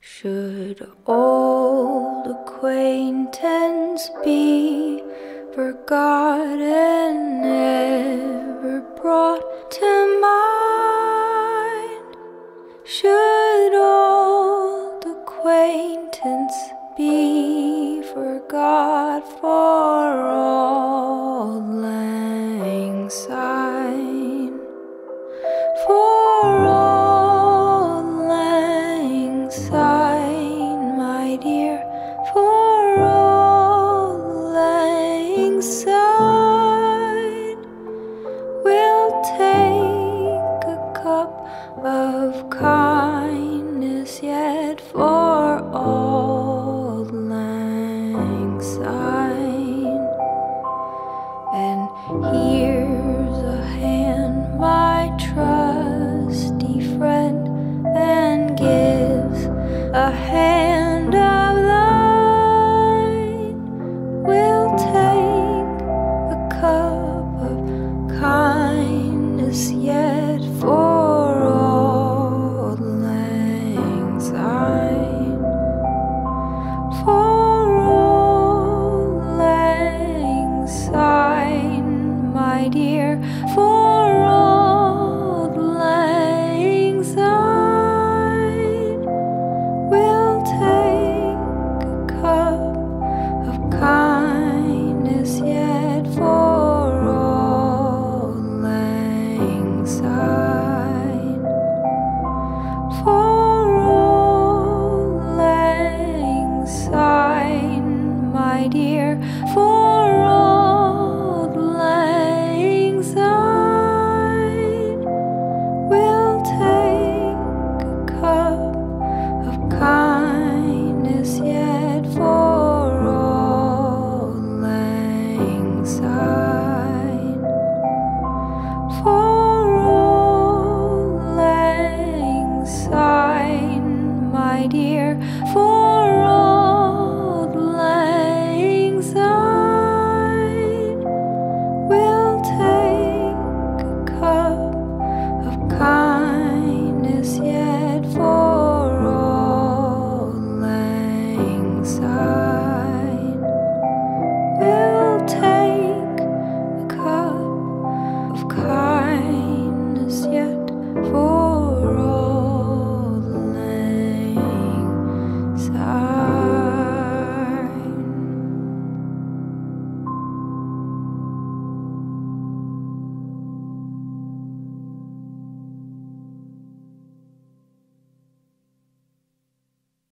Should old acquaintance be forgotten, never brought to mind? Should old acquaintance be forgot for auld lang syne? For auld lang syne, my dear, for auld lang syne, we'll take a cup of kindness yet for auld lang syne. And here's a hand, my trusty friend, and gives a hand of thine. We'll take a cup of kindness yet for auld lang syne. For auld lang syne, my dear, for auld lang syne, we'll take a cup of kindness yet for auld lang syne. For auld lang syne, my dear, for auld lang syne, we'll take a cup of kindness yet for auld lang syne. For auld lang syne, my dear, for